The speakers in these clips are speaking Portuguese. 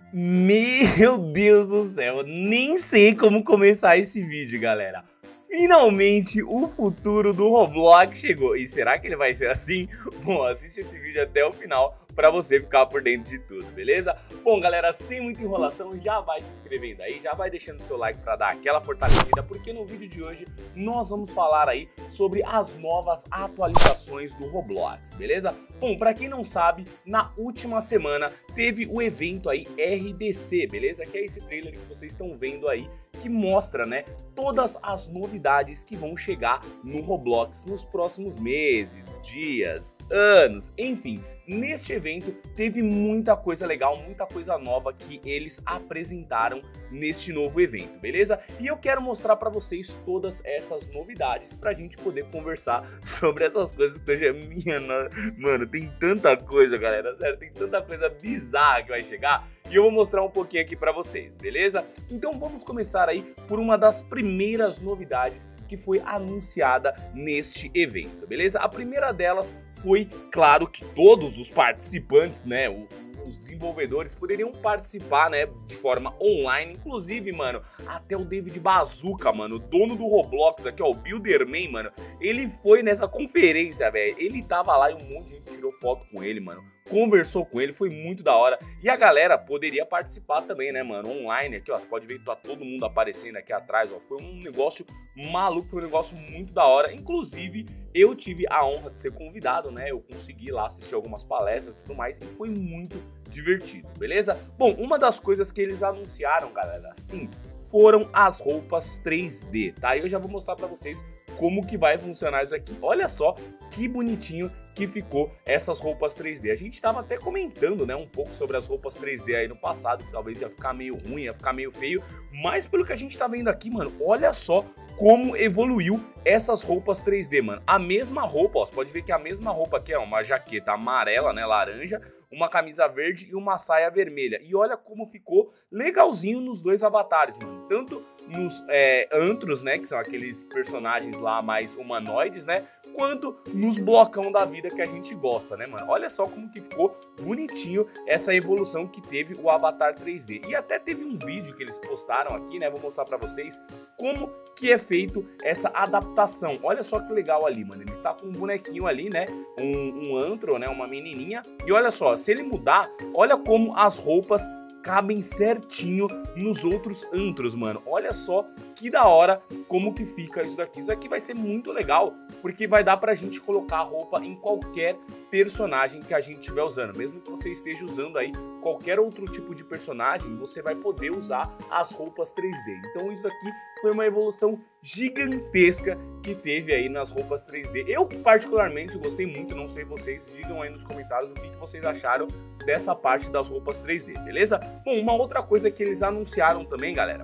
Meu Deus do céu, nem sei como começar esse vídeo, galera. Finalmente o futuro do Roblox chegou. E será que ele vai ser assim? Bom, assiste esse vídeo até o final pra você ficar por dentro de tudo, beleza? Bom, galera, sem muita enrolação, já vai se inscrevendo aí, já vai deixando seu like pra dar aquela fortalecida, porque no vídeo de hoje nós vamos falar aí sobre as novas atualizações do Roblox, beleza? Bom, pra quem não sabe, na última semana teve o evento aí RDC, beleza? Que é esse trailer que vocês estão vendo aí, que mostra, né, todas as novidades que vão chegar no Roblox nos próximos meses, dias, anos, enfim. Neste evento teve muita coisa legal, muita coisa nova que eles apresentaram neste novo evento, beleza? E eu quero mostrar pra vocês todas essas novidades pra gente poder conversar sobre essas coisas que hoje é minha... Mano, tem tanta coisa, galera, sério, tem tanta coisa bizarra que vai chegar e eu vou mostrar um pouquinho aqui pra vocês, beleza? Então vamos começar aí por uma das primeiras novidades que foi anunciada neste evento, beleza? A primeira delas foi, claro, que todos os participantes, né, os desenvolvedores poderiam participar, né, de forma online, inclusive, mano, até o David Baszucka, mano, o dono do Roblox aqui, ó, o Builderman, mano, ele foi nessa conferência, velho, ele tava lá e um monte de gente tirou foto com ele, mano, conversou com ele, foi muito da hora, e a galera poderia participar também, né, mano, online aqui, ó, você pode ver que tá todo mundo aparecendo aqui atrás, ó, foi um negócio maluco, foi um negócio muito da hora, inclusive, eu tive a honra de ser convidado, né, eu consegui lá assistir algumas palestras e tudo mais, e foi muito divertido, beleza? Bom, uma das coisas que eles anunciaram, galera, sim, foram as roupas 3D, tá? E eu já vou mostrar pra vocês como que vai funcionar isso aqui. Olha só que bonitinho que ficou essas roupas 3D. A gente tava até comentando, né, um pouco sobre as roupas 3D aí no passado, que talvez ia ficar meio ruim, ia ficar meio feio, mas pelo que a gente tá vendo aqui, mano, olha só como evoluiu essas roupas 3D, mano. A mesma roupa, ó, você pode ver que a mesma roupa aqui é uma jaqueta amarela, né, laranja, uma camisa verde e uma saia vermelha. E olha como ficou legalzinho nos dois avatares, mano. Tanto nos antros, né, que são aqueles personagens lá mais humanoides, né, quanto nos blocão da vida que a gente gosta, né, mano. Olha só como que ficou bonitinho essa evolução que teve o Avatar 3D. E até teve um vídeo que eles postaram aqui, né, vou mostrar pra vocês como que é feito essa adaptação. Olha só que legal ali, mano. Ele está com um bonequinho ali, né, um antro, né, uma menininha. E olha só, se ele mudar, olha como as roupas cabem certinho nos outros antros, mano. Olha só que da hora como que fica isso daqui. Isso aqui vai ser muito legal, porque vai dar pra gente colocar a roupa em qualquer personagem que a gente estiver usando. Mesmo que você esteja usando aí qualquer outro tipo de personagem, você vai poder usar as roupas 3D. Então isso aqui foi uma evolução gigantesca que teve aí nas roupas 3D. Eu particularmente gostei muito, não sei vocês, digam aí nos comentários o que vocês acharam dessa parte das roupas 3D, beleza? Bom, uma outra coisa que eles anunciaram também, galera,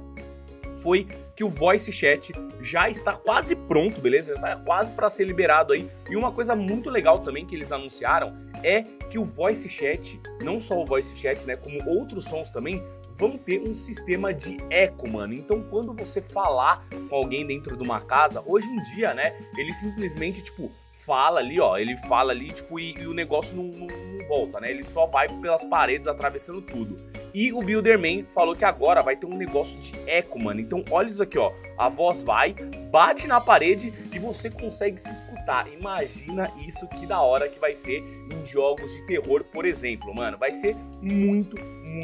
foi que o Voice Chat já está quase pronto, beleza? Já está quase para ser liberado aí. E uma coisa muito legal também que eles anunciaram é que o Voice Chat, não só o Voice Chat, né, como outros sons também, vão ter um sistema de eco, mano. Então, quando você falar com alguém dentro de uma casa, hoje em dia, né, ele simplesmente, tipo, fala ali, ó, ele fala ali, tipo, e o negócio não volta, né? Ele só vai pelas paredes, atravessando tudo. E o Builderman falou que agora vai ter um negócio de eco, mano. Então, olha isso aqui, ó. A voz vai, bate na parede e você consegue se escutar. Imagina isso, que da hora que vai ser em jogos de terror, por exemplo, mano. Vai ser muito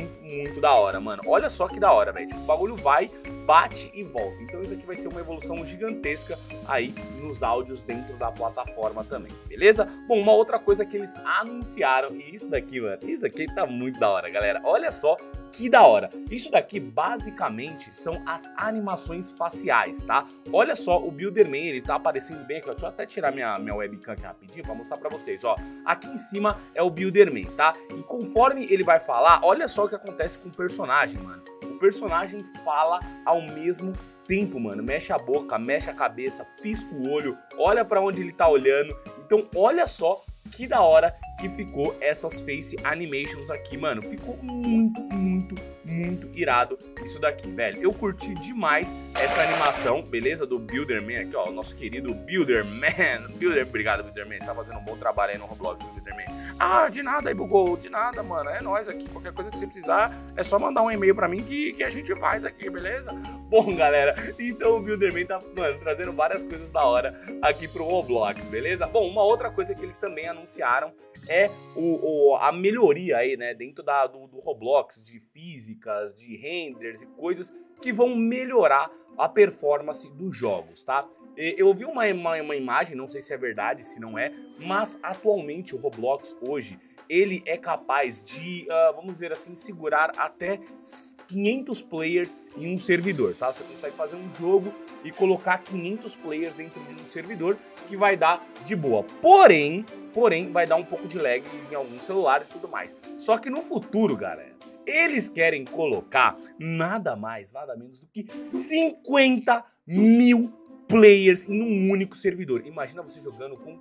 da hora, mano. Olha só que da hora, velho. Tipo, o bagulho vai, bate e volta. Então isso aqui vai ser uma evolução gigantesca aí nos áudios dentro da plataforma também, beleza? Bom, uma outra coisa que eles anunciaram, e isso daqui, mano, isso aqui tá muito da hora, galera. Olha só que da hora. Isso daqui basicamente são as animações faciais, tá? Olha só, o Builderman, ele tá aparecendo bem aqui, ó. Deixa eu até tirar minha webcam aqui rapidinho pra mostrar pra vocês, ó. Aqui em cima é o Builderman, tá? E conforme ele vai falar, olha só o que acontece com o personagem, mano. O personagem fala ao mesmo tempo, mano. Mexe a boca, mexe a cabeça, pisca o olho, olha pra onde ele tá olhando. Então, olha só que da hora que ficou essas face animations aqui, mano. Ficou muito irado isso daqui, velho. Eu curti demais essa animação, beleza? Do Builderman aqui, ó, o nosso querido Builderman. Obrigado, Builderman, você tá fazendo um bom trabalho aí no Roblox, Builderman. Ah, de nada aí, bugou, de nada, mano. É nóis aqui, qualquer coisa que você precisar, é só mandar um e-mail pra mim que a gente faz aqui, beleza? Bom, galera, então o Builderman tá, mano, trazendo várias coisas da hora aqui pro Roblox, beleza? Bom, uma outra coisa que eles também anunciaram é a melhoria aí, né, dentro do Roblox, de físicas, de renders e coisas que vão melhorar a performance dos jogos, tá? Eu vi uma imagem, não sei se é verdade, se não é, mas atualmente o Roblox hoje, ele é capaz de, vamos dizer assim, segurar até 500 players em um servidor, tá? Você consegue fazer um jogo e colocar 500 players dentro de um servidor que vai dar de boa. Porém, vai dar um pouco de lag em alguns celulares e tudo mais. Só que no futuro, galera, eles querem colocar nada mais, nada menos do que 50 mil players em um único servidor. Imagina você jogando com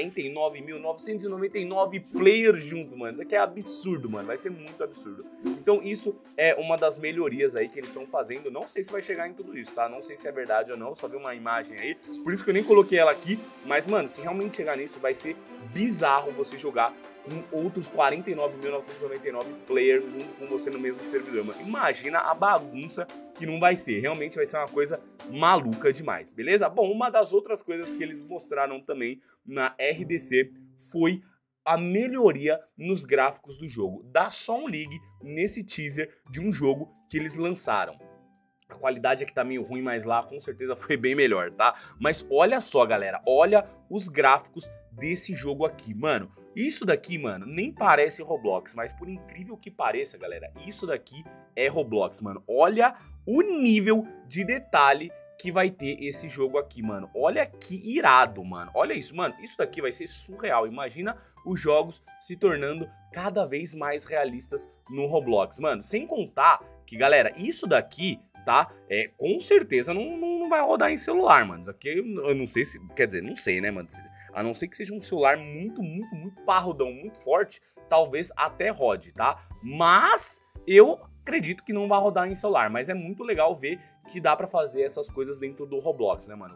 49.999 players juntos, mano. Isso aqui é absurdo, mano. Vai ser muito absurdo. Então isso é uma das melhorias aí que eles estão fazendo. Não sei se vai chegar em tudo isso, tá? Não sei se é verdade ou não. Só vi uma imagem aí. Por isso que eu nem coloquei ela aqui. Mas, mano, se realmente chegar nisso, vai ser bizarro você jogar com outros 49.999 players junto com você no mesmo servidor, mano. Imagina a bagunça que não vai ser. Realmente vai ser uma coisa maluca demais, beleza? Bom, uma das outras coisas que eles mostraram também na RDC foi a melhoria nos gráficos do jogo. Dá só um ligue nesse teaser de um jogo que eles lançaram. A qualidade aqui tá meio ruim, mas lá com certeza foi bem melhor, tá? Mas olha só, galera, olha os gráficos desse jogo aqui, mano. Isso daqui, mano, nem parece Roblox, mas por incrível que pareça, galera, isso daqui é Roblox, mano. Olha o nível de detalhe que vai ter esse jogo aqui, mano. Olha que irado, mano. Olha isso, mano. Isso daqui vai ser surreal. Imagina os jogos se tornando cada vez mais realistas no Roblox, mano. Sem contar que, galera, isso daqui, tá? Com certeza não vai rodar em celular, mano. Isso aqui eu não sei se... Quer dizer, não sei, né, mano? A não ser que seja um celular muito parrudão, muito forte, talvez até rode, tá? Mas eu acredito que não vai rodar em celular, mas é muito legal ver que dá pra fazer essas coisas dentro do Roblox, né, mano?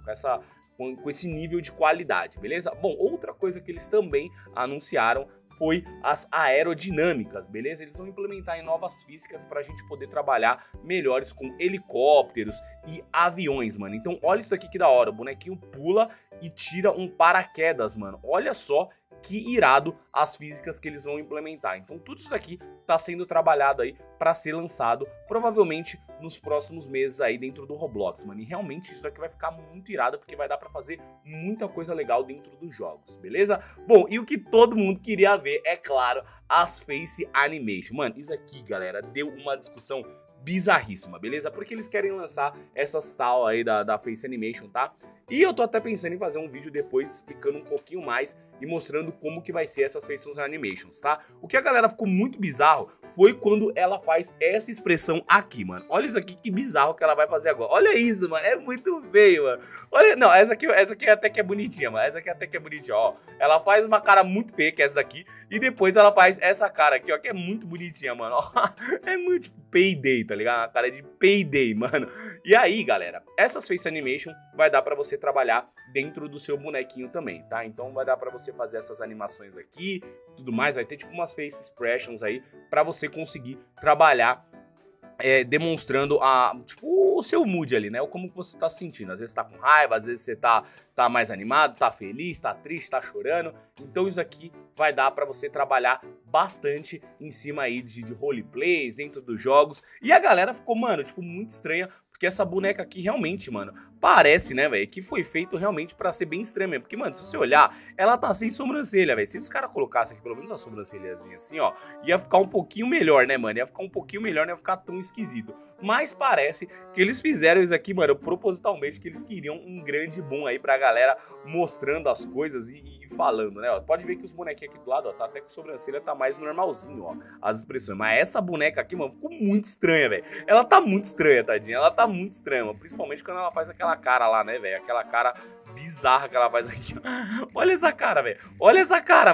Com esse nível de qualidade, beleza? Bom, outra coisa que eles também anunciaram foi as aerodinâmicas, beleza? Eles vão implementar em novas físicas pra gente poder trabalhar melhores com helicópteros e aviões, mano. Então olha isso aqui que da hora, o bonequinho pula e tira um paraquedas, mano. Olha só que irado as físicas que eles vão implementar. Então tudo isso daqui tá sendo trabalhado aí para ser lançado provavelmente nos próximos meses aí dentro do Roblox, mano. E realmente isso daqui vai ficar muito irado porque vai dar para fazer muita coisa legal dentro dos jogos, beleza? Bom, e o que todo mundo queria ver, é claro, as face animation. Mano, isso aqui, galera, deu uma discussão bizarríssima, beleza? Porque eles querem lançar essas tal aí da face animation, tá? E eu tô até pensando em fazer um vídeo depois explicando um pouquinho mais e mostrando como que vai ser essas faces animations, tá? O que a galera ficou muito bizarro foi quando ela faz essa expressão aqui, mano. Olha isso aqui, que bizarro que ela vai fazer agora. Olha isso, mano, é muito feio, mano. Olha, não, essa aqui até que é bonitinha, mano. Essa aqui até que é bonitinha, ó. Ela faz uma cara muito feia, que é essa daqui, e depois ela faz essa cara aqui, ó, que é muito bonitinha, mano. É muito tipo Payday, tá ligado? A cara de Payday, mano. E aí, galera, essas face animation vai dar pra você trabalhar dentro do seu bonequinho também, tá? Então vai dar pra você fazer essas animações aqui, tudo mais, vai ter tipo umas face expressions aí pra você conseguir trabalhar demonstrando tipo, o seu mood ali, né? Como você tá se sentindo. Às vezes tá com raiva, às vezes você tá mais animado, tá feliz, tá triste, tá chorando. Então isso aqui vai dar pra você trabalhar bastante em cima aí de roleplays, dentro dos jogos. E a galera ficou, mano, tipo, muito estranha, porque essa boneca aqui realmente, mano, parece, né, velho, que foi feito realmente pra ser bem estranho mesmo. Porque, mano, se você olhar, ela tá sem sobrancelha, velho. Se os caras colocassem aqui pelo menos uma sobrancelhazinha assim, ó, ia ficar um pouquinho melhor, né, mano? Ia ficar um pouquinho melhor, não ia ficar tão esquisito. Mas parece que eles fizeram isso aqui, mano, propositalmente, que eles queriam um grande boom aí pra galera mostrando as coisas e falando, né, ó. Pode ver que os bonequinhos aqui do lado, ó, tá até com sobrancelha, tá mais normalzinho, ó, as expressões. Mas essa boneca aqui, mano, ficou muito estranha, velho. Ela tá muito estranha, tadinha. Ela tá muito estranha, mano. Principalmente quando ela faz aquela cara lá, né, velho? Aquela cara bizarra que ela faz aqui. Olha essa cara, velho. Olha essa cara, mano.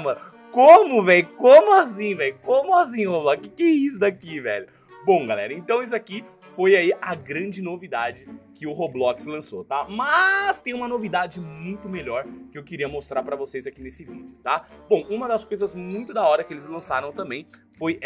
Como, velho? Como assim, velho? Como assim, Roblox? Que é isso daqui, velho? Bom, galera, então isso aqui foi aí a grande novidade que o Roblox lançou, tá? Mas tem uma novidade muito melhor que eu queria mostrar pra vocês aqui nesse vídeo, tá? Bom, uma das coisas muito da hora que eles lançaram também foi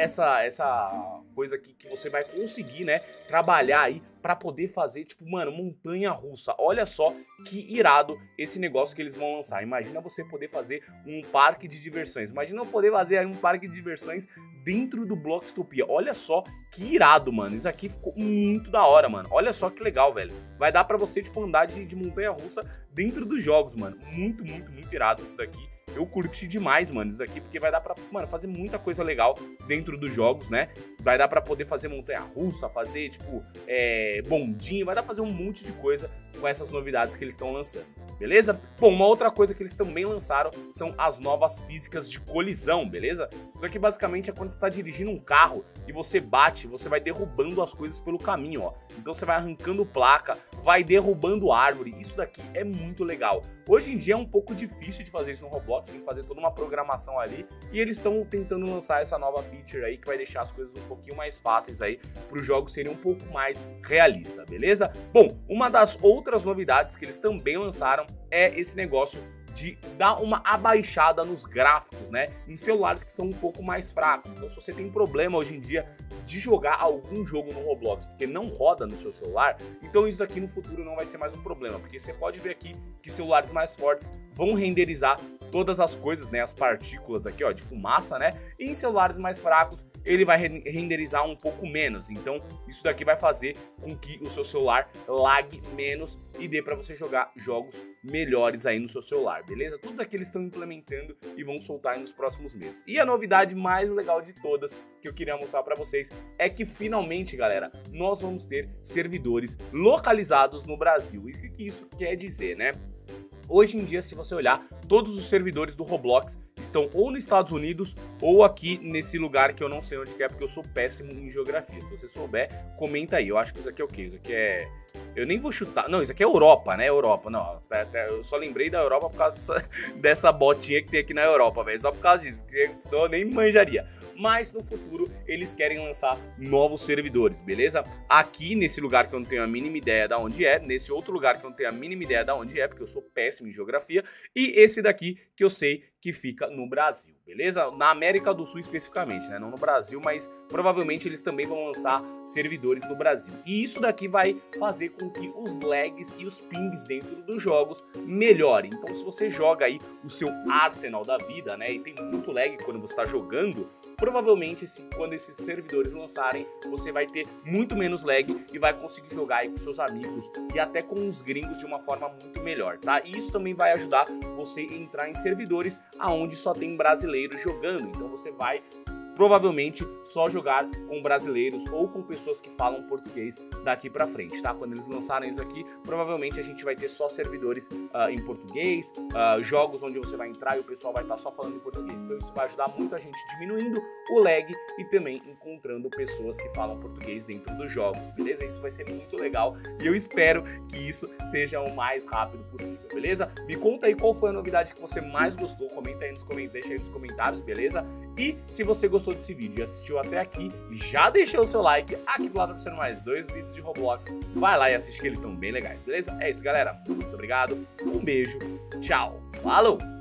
essa coisa aqui que você vai conseguir, né, trabalhar aí pra poder fazer, tipo, mano, montanha-russa. Olha só que irado esse negócio que eles vão lançar. Imagina você poder fazer um parque de diversões. Imagina eu poder fazer aí um parque de diversões dentro do Bloxtopia. Olha só que irado, mano. Isso aqui ficou muito da hora, mano. Olha só que legal, velho. Vai dar pra você, tipo, andar de montanha-russa dentro dos jogos, mano. Muito, muito, muito irado isso daqui. Eu curti demais, mano, isso aqui, porque vai dar pra, mano, fazer muita coisa legal dentro dos jogos, né? Vai dar pra poder fazer montanha-russa, fazer, tipo, bondinho, vai dar pra fazer um monte de coisa com essas novidades que eles estão lançando, beleza? Bom, uma outra coisa que eles também lançaram são as novas físicas de colisão, beleza? Isso daqui basicamente é quando você está dirigindo um carro e você bate, você vai derrubando as coisas pelo caminho, ó. Então você vai arrancando placa, vai derrubando árvore, isso daqui é muito legal. Hoje em dia é um pouco difícil de fazer isso no Roblox, tem que fazer toda uma programação ali, e eles estão tentando lançar essa nova feature aí que vai deixar as coisas um pouquinho mais fáceis aí para os jogos serem um pouco mais realistas, beleza? Bom, uma das outras novidades que eles também lançaram é esse negócio de dar uma abaixada nos gráficos, né, em celulares que são um pouco mais fracos. Então se você tem problema hoje em dia de jogar algum jogo no Roblox porque não roda no seu celular, então isso aqui no futuro não vai ser mais um problema, porque você pode ver aqui que celulares mais fortes vão renderizar todas as coisas, né, as partículas aqui, ó, de fumaça, né, e em celulares mais fracos ele vai renderizar um pouco menos. Então isso daqui vai fazer com que o seu celular lague menos e dê para você jogar jogos melhores aí no seu celular, beleza? Todos aqui eles estão implementando e vão soltar aí nos próximos meses. E a novidade mais legal de todas que eu queria mostrar para vocês é que finalmente, galera, nós vamos ter servidores localizados no Brasil. E o que isso quer dizer, né? Hoje em dia, se você olhar, todos os servidores do Roblox estão ou nos Estados Unidos ou aqui nesse lugar que eu não sei onde que é, porque eu sou péssimo em geografia. Se você souber, comenta aí. Eu acho que isso aqui é o quê? Isso aqui é... Eu nem vou chutar. Não, isso aqui é Europa, né? Europa. Não, eu só lembrei da Europa por causa dessa botinha que tem aqui na Europa, velho. Só por causa disso, senão eu nem manjaria. Mas no futuro eles querem lançar novos servidores, beleza? Aqui nesse lugar que eu não tenho a mínima ideia de onde é, nesse outro lugar que eu não tenho a mínima ideia de onde é, porque eu sou péssimo em geografia, e esse daqui que eu sei que fica no Brasil, beleza? Na América do Sul especificamente, né? Não no Brasil, mas provavelmente eles também vão lançar servidores no Brasil. E isso daqui vai fazer com que os lags e os pings dentro dos jogos melhorem. Então se você joga aí o seu Arsenal da vida, né? E tem muito lag quando você está jogando, provavelmente quando esses servidores lançarem, você vai ter muito menos lag e vai conseguir jogar aí com seus amigos e até com os gringos de uma forma muito melhor, tá? E isso também vai ajudar você a entrar em servidores aonde só tem brasileiros jogando, então você vai provavelmente só jogar com brasileiros ou com pessoas que falam português daqui pra frente, tá? Quando eles lançarem isso aqui, provavelmente a gente vai ter só servidores em português, jogos onde você vai entrar e o pessoal vai estar só falando em português. Então isso vai ajudar muito a gente diminuindo o lag e também encontrando pessoas que falam português dentro dos jogos, beleza? Isso vai ser muito legal e eu espero que isso seja o mais rápido possível, beleza? Me conta aí qual foi a novidade que você mais gostou, comenta aí nos comentários, deixa aí nos comentários, beleza? E se você gostou desse vídeo e assistiu até aqui, já deixou o seu like, aqui do lado aparecendo mais 2 vídeos de Roblox, vai lá e assiste que eles estão bem legais, beleza? É isso, galera, muito obrigado, um beijo, tchau, falou!